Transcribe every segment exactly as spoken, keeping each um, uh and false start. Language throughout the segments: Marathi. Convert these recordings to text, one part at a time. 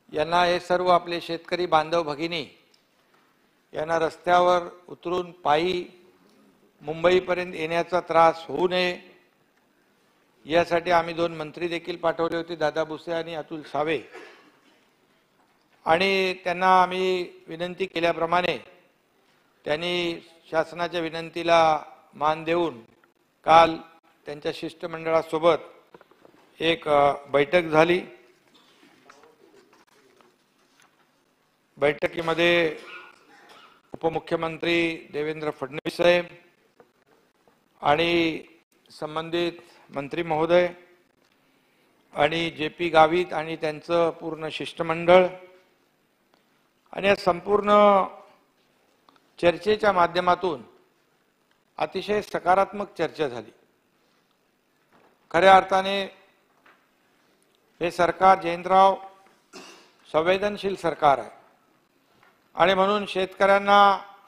यांना हे सर्व आपले शेतकरी बांधव भगिनी यांना रस्त्यावर उतरून पायी मुंबईपर्यंत येण्याचा त्रास होऊ नये यासाठी आम्ही दोन मंत्री देखील पाठवले होते, दादा भुसे आणि अतुल सावे, आणि त्यांना आम्ही विनंती केल्याप्रमाणे त्यांनी शासनाच्या विनंतीला मान देऊन काल त्यांच्या शिष्टमंडळासोबत एक बैठक झाली। बैठकीमध्ये उपमुख्यमंत्री देवेंद्र फडणवीस साहेब आणि संबंधित मंत्री महोदय आणि जे पी गावित आणि त्यांचं पूर्ण शिष्टमंडळ आणि या संपूर्ण चर्चेच्या माध्यमातून अतिशय सकारात्मक चर्चा झाली। खऱ्या अर्थाने हे सरकार जयंतराव संवेदनशील सरकार आहे आणि म्हणून शेतकऱ्यांना,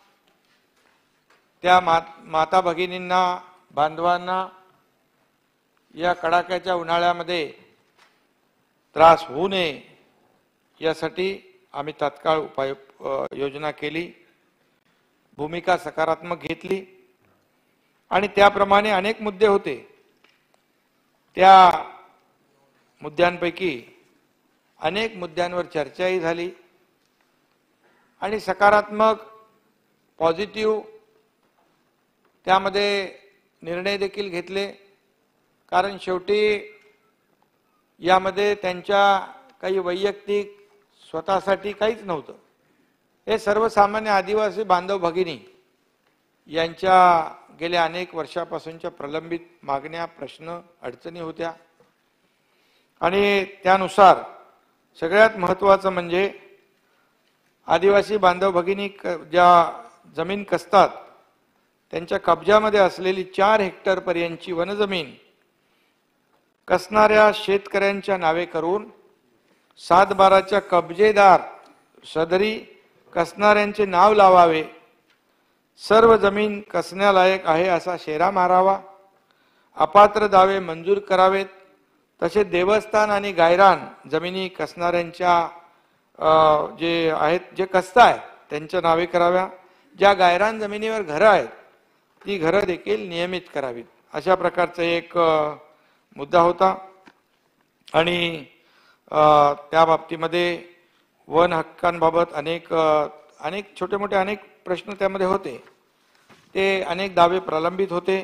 त्या माता भगिनींना, बांधवांना या कडाक्याच्या उन्हाळ्यामध्ये त्रास होऊ नये यासाठी आम्ही तात्काळ उपाय योजना केली, भूमिका सकारात्मक घेतली आणि त्याप्रमाणे अनेक मुद्दे होते। त्या मुद्द्यांपैकी अनेक मुद्द्यांवर चर्चाही झाली आणि सकारात्मक पॉझिटिव्ह त्यामध्ये निर्णय देखील घेतले, कारण शेवटी यामध्ये त्यांच्या काही वैयक्तिक स्वतःसाठी काहीच नव्हतं। हे सर्वसामान्य आदिवासी बांधव भगिनी यांच्या गेल्या अनेक वर्षापासूनच्या प्रलंबित मागण्या, प्रश्न, अडचणी होत्या आणि त्यानुसार सगळ्यात महत्त्वाचं म्हणजे आदिवासी बांधव भगिनी ज्या जमीन कसतात त्यांच्या कब्जामध्ये असलेली चार हेक्टर पर्यंतची वनजमीन कसणाऱ्या शेतकऱ्यांच्या नावे करून सात बाराच्या कब्जेदार सदरी कसणाऱ्यांचे नाव लावावे, सर्व जमीन कसण्यालायक आहे असा शेरा मारावा, अपात्र दावे मंजूर करावेत, तसे देवस्थान आणि गायरान जमिनी कसणाऱ्यांच्या जे आहेत, जे कसताय त्यांच्या नावे कराव्या, ज्या गायरान जमिनीवर घरं आहेत ती घरं देखील नियमित करावीत, अशा प्रकारचा एक मुद्दा होता। आणि त्या बाबतीमध्ये वन हक्कांबाबत अनेक अनेक छोटे मोठे अनेक प्रश्न त्यामध्ये होते, ते अनेक दावे प्रलंबित होते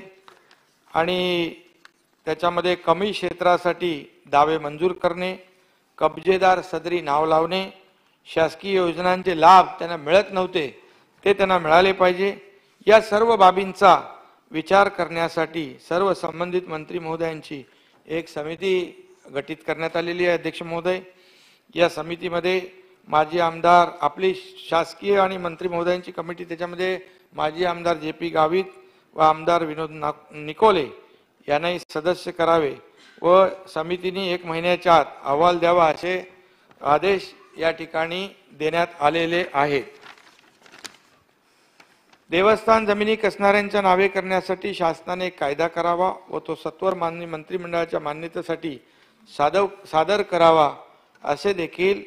आणि त्याच्यामध्ये कमी क्षेत्रासाठी दावे मंजूर करणे, कब्जेदार सदरी नाव लावणे, शासकीय योजनांचे लाभ त्यांना मिळत नव्हते ते त्यांना मिळाले पाहिजे, या सर्व बाबींचा विचार करण्यासाठी सर्व संबंधित मंत्री महोदयांची एक समिती गठीत करण्यात आलेली आहे। अध्यक्ष महोदय, या समितीमध्ये माजी आमदार, आपली शासकीय आणि मंत्री महोदयांची कमिटी, त्याच्यामध्ये माजी आमदार जे पी गावित व आमदार विनोद निकोले यांनाही सदस्य करावे व समितीने एक महिन्याच्या आत अहवाल द्यावा असे आदेश या ठिकाणी देण्यात आलेले आहेत। देवस्थान जमिनी कसणाऱ्यांच्या नावे करण्यासाठी शासनाने कायदा करावा व तो सत्वर माननीय मंत्रिमंडळाच्या मान्यतेसाठी सादर सादर करावा असे देखील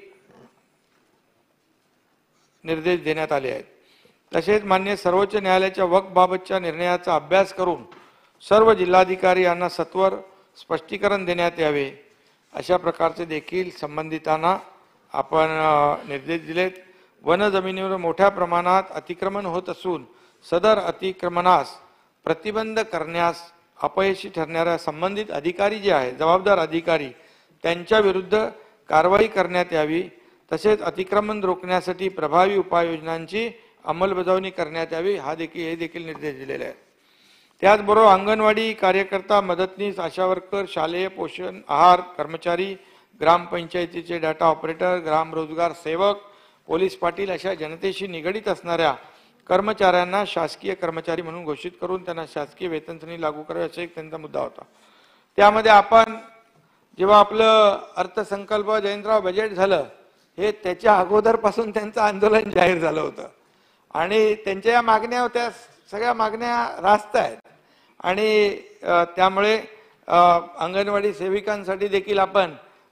निर्देश देण्यात आले आहेत। तसेच मान्य सर्वोच्च न्यायालयाच्या वक्फ बाबतच्या निर्णयाचा अभ्यास करून सर्व जिल्हाधिकारी यांना सत्वर स्पष्टीकरण देण्यात यावे अशा प्रकारचे देखील संबंधितांना आपण निर्देश दिलेत। वन जमिनीवर मोठ्या प्रमाणात अतिक्रमण होत असून सदर अतिक्रमणास प्रतिबंध करण्यास अपयशी ठरणाऱ्या संबंधित अधिकारी जे आहेत, जबाबदार अधिकारी, त्यांच्या विरुद्ध कारवाई करण्यात यावी, तसेच अतिक्रमण रोखण्यासाठी प्रभावी उपाययोजनांची अंमलबजावणी करण्यात यावी, हा देखील हे देखील निर्देश दिलेले आहेत। त्याचबरोबर अंगणवाडी कार्यकर्ता, मदतनीस, आशा वर्कर, शालेय पोषण आहार कर्मचारी, ग्रामपंचायतीचे डाटा ऑपरेटर, ग्राम रोजगार सेवक, पोलीस पाटील अशा जनतेशी निगडीत असणाऱ्या कर्मचाऱ्यांना शासकीय कर्मचारी म्हणून घोषित करून त्यांना शासकीय वेतन श्रेणी लागू करावी असा एक त्यांचा मुद्दा होता। त्यामध्ये आपण जेव्हा आपलं अर्थसंकल्प जयंतराव बजेट झालं, हे त्याच्या अगोदरपासून त्यांचं आंदोलन जाहीर झालं होतं आणि त्यांच्या या मागण्या होत्या, सगळ्या मागण्या रास्त आहेत आणि त्यामुळे अंगणवाडी सेविकांसाठी देखील आपण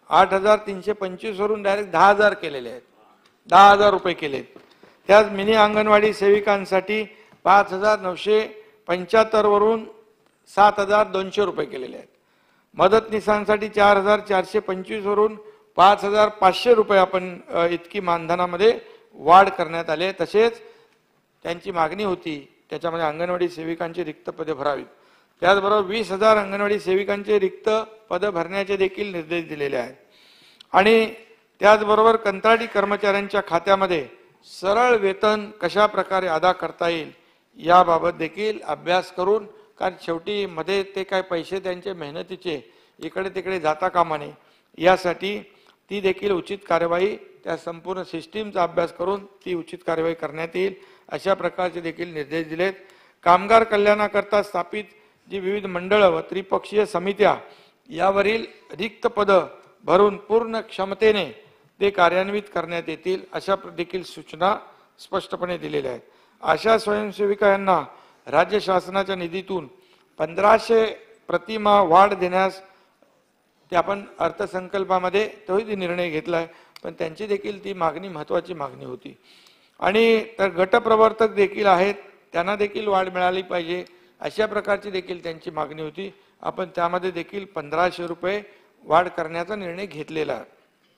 आठ हजार तीनशे पंचवीस वरून डायरेक्ट दहा हजार केलेले आहेत, दहा हजार रुपये केलेत. त्याच मिनी अंगणवाडी सेविकांसाठी पाच हजार नऊशे पंच्याहत्तर वरून सात हजार दोनशे रुपये केलेले आहेत. मदतनीसांसाठी चार हजार चारशे पंचवीस वरून पाच हजार पाचशे रुपये आपण इतकी मानधनामध्ये वाढ करण्यात आले. तसेच त्यांची मागणी होती त्याच्यामध्ये अंगणवाडी सेविकांची रिक्त पदे भरावीत. त्याचबरोबर वीस हजार अंगणवाडी सेविकांचे रिक्त पद भरण्याचे देखील निर्देश दिलेले आहेत. आणि त्याचबरोबर कंत्राटी कर्मचाऱ्यांच्या खात्यामध्ये सरळ वेतन कशा प्रकारे अदा करता येईल याबाबत देखील अभ्यास करून, कारण शेवटी मध्ये ते काय पैसे त्यांचे मेहनतीचे इकडे तिकडे जाता कामा नये यासाठी ती देखील उचित कार्यवाही, त्या संपूर्ण सिस्टीमचा अभ्यास करून ती उचित कार्यवाही करण्यात येईल अशा प्रकारचे देखील निर्देश दिलेत. कामगार कल्याणाकरता स्थापित जी विविध मंडळं व त्रिपक्षीय समित्या यावरील रिक्त पदं भरून पूर्ण क्षमतेने ते कार्यान्वित करण्यात येतील अशा देखील सूचना स्पष्टपणे दिलेल्या आहेत. आशा स्वयंसेविका यांना राज्य शासनाच्या निधीतून पंधराशे प्रतिमा वाढ देण्यास ते आपण अर्थसंकल्पामध्ये तोही निर्णय घेतलाय, पण त्यांची देखील ती मागणी महत्त्वाची मागणी होती. आणि तर गटप्रवर्तक देखील आहेत, त्यांना देखील वाढ मिळाली पाहिजे अशा प्रकारची देखील त्यांची मागणी होती. आपण त्यामध्ये देखील पंधराशे रुपये वाढ करण्याचा निर्णय घेतलेला आहे.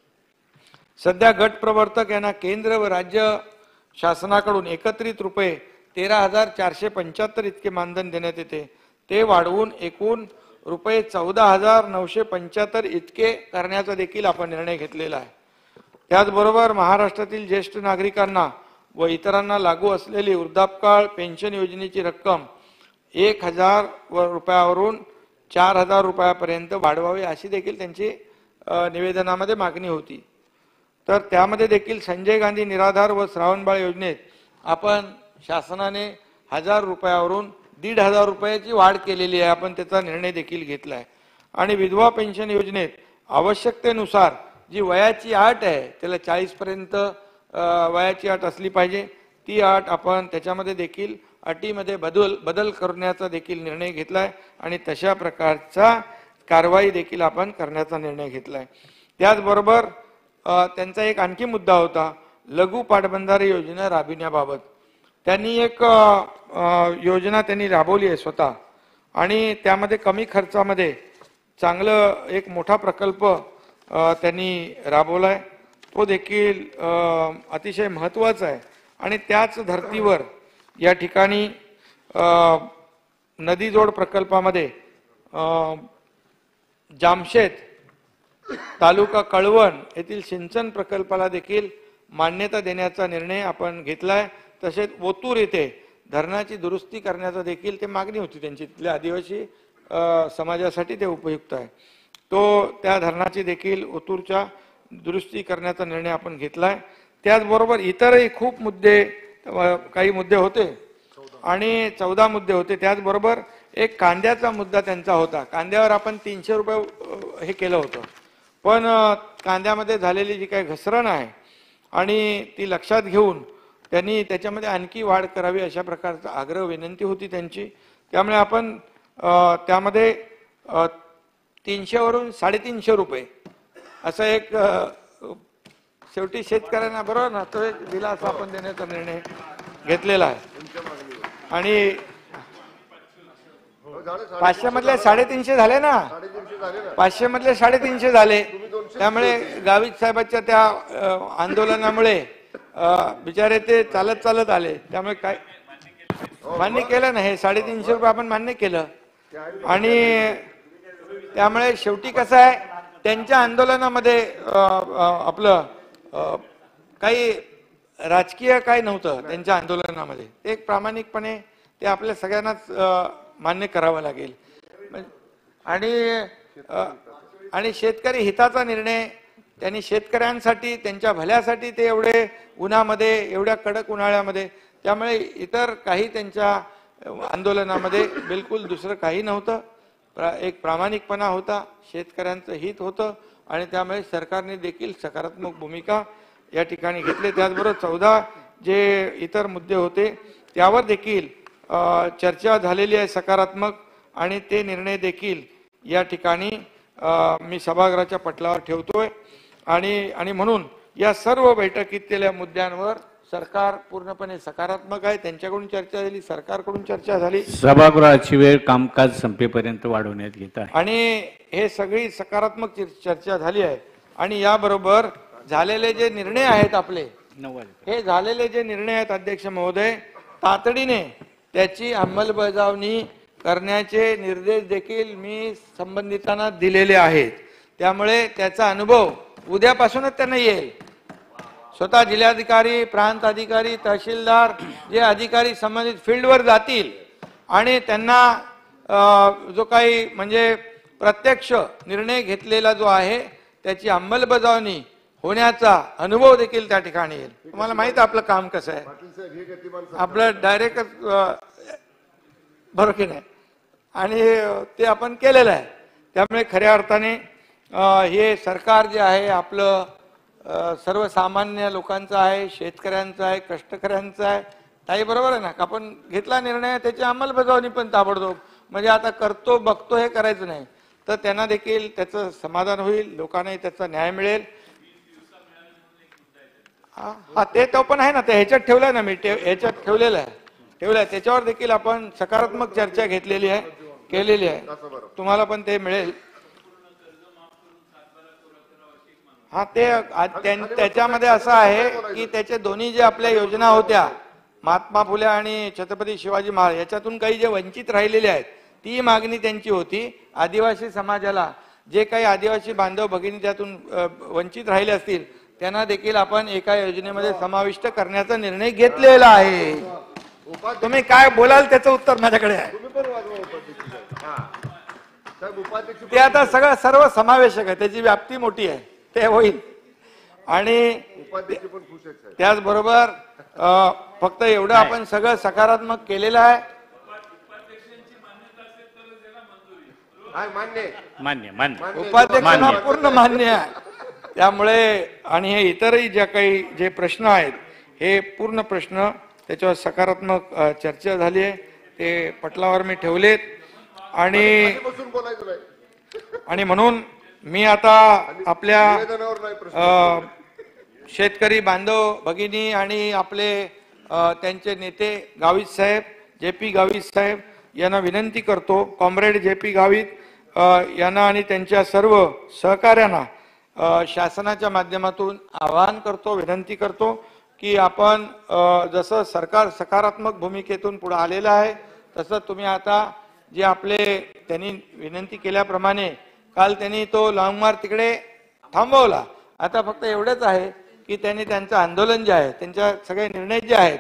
सध्या गट प्रवर्तक यांना केंद्र व राज्य शासनाकडून एकत्रित रुपये तेरा हजार चारशे पंच्याहत्तर इतके मानधन देण्यात येते. ते वाढवून एकूण रुपये चौदा हजार नऊशे पंच्याहत्तर इतके करण्याचा देखील आपण निर्णय घेतलेला आहे. त्याचबरोबर महाराष्ट्रातील ज्येष्ठ नागरिकांना व इतरांना लागू असलेली वृद्धापकाळ पेन्शन योजनेची रक्कम एक हजार रुपयावरून चार हजार रुपयापर्यंत वाढवावी अशी देखील त्यांची निवेदनामध्ये मागणी होती. तर त्यामध्ये देखील संजय गांधी निराधार व श्रावणबाळ योजनेत आपण शासनाने हजार रुपयावरून दीड हजार रुपयाची वाढ केलेली आहे, आपण त्याचा निर्णय देखील घेतला आहे. आणि विधवा पेन्शन योजनेत आवश्यकतेनुसार जी वयाची अट आहे त्याला चाळीस पर्यंत वयाची अट असली पाहिजे, ती अट आपण त्याच्यामध्ये देखील अटीमध्ये बदल बदल करण्याचा देखील निर्णय घेतलाय आणि तशा प्रकारचा कारवाई देखील आपण करण्याचा निर्णय घेतलाय. त्याचबरोबर त्यांचा एक आणखी मुद्दा होता लघु पाटबंधारे योजना राबविण्याबाबत. त्यांनी एक योजना त्यांनी राबवली आहे स्वतः आणि त्यामध्ये कमी खर्चामध्ये चांगलं एक मोठा प्रकल्प त्यांनी राबवलाय. तो देखील अतिशय महत्त्वाचा आहे. आणि त्याच धर्तीवर या ठिकाणी नदीजोड प्रकल्पामध्ये जामशेत तालुका कळवण येथील सिंचन प्रकल्पाला देखील मान्यता देण्याचा निर्णय आपण घेतलाय. तसेच ओतूर येथे धरणाची दुरुस्ती करण्याचा देखील ते मागणी होती त्यांची, तिथल्या आदिवासी समाजासाठी ते उपयुक्त आहे. तो त्या धरणाची देखील ओतूरच्या दुरुस्ती करण्याचा निर्णय आपण घेतलाय. त्याचबरोबर इतरही खूप मुद्दे, काही मुद्दे होते आणि चौदा मुद्दे होते. त्याचबरोबर एक कांद्याचा मुद्दा त्यांचा होता. कांद्यावर आपण तीनशे रुपये हे केलं होतं, पण कांद्यामध्ये झालेली जी काही घसरण आहे आणि ती लक्षात घेऊन त्यांनी त्याच्यामध्ये आणखी वाढ करावी अशा प्रकारचा आग्रह विनंती होती त्यांची. त्यामुळे आपण त्यामध्ये तीनशे वरून साडेतीनशे रुपये असं एक शेवटी शेतकऱ्यांना बरोबर ना तो एक दिलासा आपण देण्याचा निर्णय घेतलेला आहे. आणि पाचशे मधले साडेतीनशे झाले ना, पाचशे मधले साडेतीनशे झाले. त्यामुळे गावित साहेबांच्या त्या आंदोलनामुळे बिचारे ते चालत चालत आले. त्यामुळे काय मान्य केलं ना, हे साडेतीनशे रुपये आपण मान्य केलं. आणि त्यामुळे शेवटी कसं आहे त्यांच्या आंदोलनामध्ये आपलं काही राजकीय काय नव्हतं त्यांच्या आंदोलनामध्ये. ते एक प्रामाणिकपणे ते आपल्या सगळ्यांनाच मान्य करावं लागेल. आणि आणि शेतकरी हिताचा निर्णय त्यांनी शेतकऱ्यांसाठी त्यांच्या भल्यासाठी ते एवढे उन्हामध्ये एवढ्या कडक उन्हाळ्यामध्ये, त्यामुळे इतर काही त्यांच्या आंदोलनामध्ये बिलकुल दुसरं काही नव्हतं. एक प्रामाणिकपणा होता, शेतकऱ्यांचं हित होतं आणि त्यामुळे सरकारने देखील सकारात्मक भूमिका या ठिकाणी घेतली. त्याचबरोबर चौदा जे इतर मुद्दे होते त्यावर देखील चर्चा झालेली आहे सकारात्मक, आणि ते निर्णय देखील या ठिकाणी अ, मी सभागृहाच्या पटलावर ठेवतोय आणि आणि म्हणून या सर्व बैठकीतल्या मुद्द्यांवर सरकार पूर्णपणे सकारात्मक आहे. त्यांच्याकडून चर्चा झाली, सरकारकडून चर्चा झाली. सभागृहाची वेळ कामकाज संपेपर्यंत वाढवण्यात येत आहे आणि हे सगळी सकारात्मक चर्चा झाली आहे. आणि याबरोबर झालेले जे निर्णय आहेत आपले, हे झालेले जे निर्णय आहेत अध्यक्ष महोदय, तातडीने त्याची अंमलबजावणी करण्याचे निर्देश देखील मी संबंधितांना दिलेले आहेत. त्यामुळे त्याचा अनुभव उद्यापासूनच त्यांना येईल. स्वतः जिल्हाधिकारी, प्रांत अधिकारी, तहसीलदार जे अधिकारी संबंधित फील्डवर जातील आणि त्यांना जो काही म्हणजे प्रत्यक्ष निर्णय घेतलेला जो आहे त्याची अंमलबजावणी होण्याचा अनुभव देखील त्या ठिकाणी येईल. तुम्हाला माहित आहे आपलं काम कसं आहे, आपलं डायरेक्ट बरोबर की नाही, आणि ते आपण केलेलं आहे. त्यामुळे खऱ्या अर्थाने हे सरकार जे आहे आपलं सर्वसामान्य लोकांचं आहे, शेतकऱ्यांचं आहे, कष्टकऱ्यांचं आहे. ताई बरोबर आहे ना, आपण घेतला निर्णय त्याची अंमलबजावणी पण ताबडतोब, म्हणजे आता करतो बघतो हे करायचं नाही, तर त्यांना देखील त्याचं समाधान होईल, लोकांनाही त्याचा न्याय मिळेल. हा ते तो पण आहे ना, ते ह्याच्यात ठेवलंय ना मी, ह्याच्यात ठेवलेलं आहे ठेवलंय त्याच्यावर देखील आपण सकारात्मक चर्चा घेतलेली आहे, केलेली आहे. तुम्हाला पण ते मिळेल. हा ते त्याच्यामध्ये असं आहे की त्याचे दोन्ही जे आपल्या योजना होत्या महात्मा फुले आणि छत्रपती शिवाजी महाराज, याच्यातून काही जे वंचित राहिलेले आहेत ती मागणी त्यांची होती. आदिवासी समाजाला जे काही आदिवासी बांधव भगिनी त्यातून वंचित राहिले असतील त्यांना देखील आपण एका योजनेमध्ये समाविष्ट करण्याचा निर्णय घेतलेला आहे. तुम्ही काय बोलाल त्याचं उत्तर माझ्याकडे आहे. ते आता सगळं सर्व समावेशक आहे, त्याची व्याप्ती मोठी आहे, ते होईल. आणि त्याचबरोबर फक्त एवढं आपण सगळं सकारात्मक केलेलं आहे. मान्य मान्य उपाध्यक्षांना पूर्ण मान्य आहे. त्यामुळे आणि हे इतरही ज्या काही जे प्रश्न आहेत हे पूर्ण प्रश्न त्याच्यावर सकारात्मक चर्चा झाली आहे, ते पटलावर मी ठेवलेत. आणि आणि म्हणून मी आता आपल्या शेतकरी बांधव भगिनी आणि आपले त्यांचे नेते गावित साहेब, जे पी गावित साहेब यांना विनंती करतो, कॉम्रेड जे पी गावित यांना आणि त्यांच्या सर्व सहकार्यांना शासनाच्या माध्यमातून आवाहन करतो, विनंती करतो की आपण जसं सरकार सकारात्मक भूमिकेतून पुढे आलेलं आहे तसं तुम्ही आता जे आपले त्यांनी विनंती केल्याप्रमाणे काल त्यांनी तो लॉंग मार्च तिकडे थांबवला. आता फक्त एवढंच आहे की त्यांनी त्यांचं आंदोलन जे आहे, त्यांच्या सगळे निर्णय जे आहेत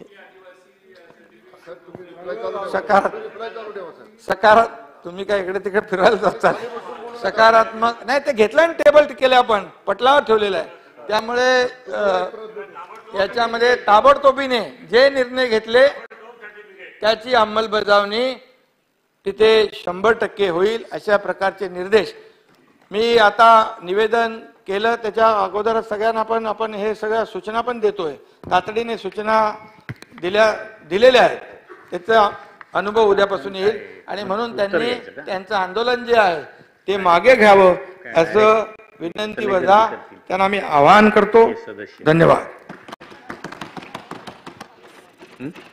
सकार सकारात तुम्ही काय इकडे तिकडे फिरायला जाता, सकारात्मक नाही ते घेतलं आणि टेबल केले आपण पटलावर ठेवलेलं आहे. त्यामुळे याच्यामध्ये ताबडतोबीने जे निर्णय घेतले त्याची अंमलबजावणी तिथे शंभर टक्के होईल अशा प्रकारचे निर्देश मी आता निवेदन केलं. त्याच्या अगोदर सगळ्यांना पण आपण हे सगळ्या सूचना पण देतोय, तातडीने सूचना दिल्या दिलेल्या आहेत. त्याचा अनुभव उद्यापासून येईल आणि म्हणून त्यांनी त्यांचं आंदोलन जे आहे ते मागे घ्यावं असं विनंती वजा त्यांना मी आवाहन करतो. धन्यवाद.